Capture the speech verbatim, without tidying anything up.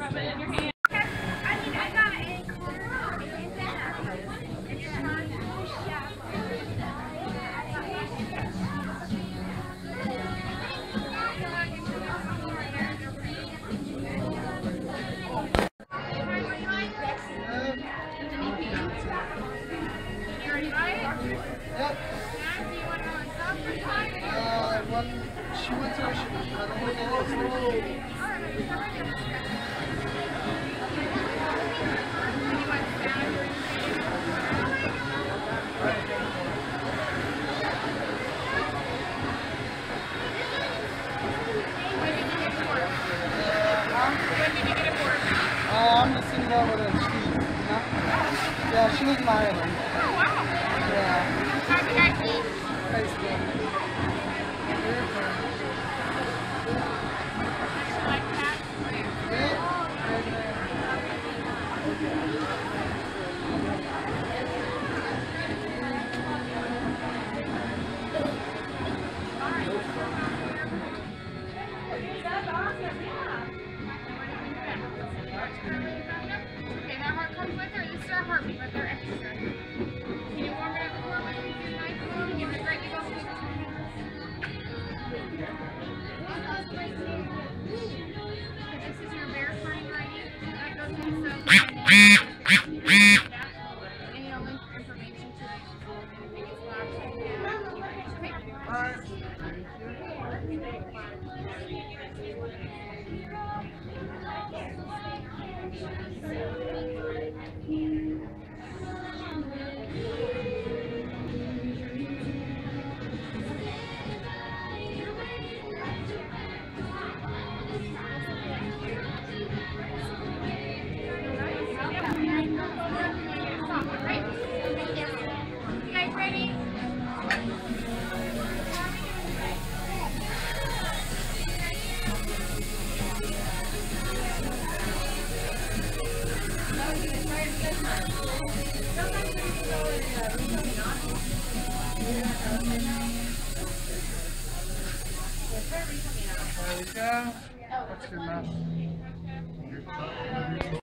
She went to her I'm just sitting over there. She, you know? Yeah, she was in Ireland. Oh, wow. Yeah. How did I see? Facebook. Like that? Okay, that heart comes with her. This is our heartbeat, but they're extra. Can you warm it up before we do the night? Give it a great big old sweet. This is your bear sign right here. That goes in the and you'll link information to it. And if it gets lost, okay? Alright. You guys ready? There we go. That's good enough.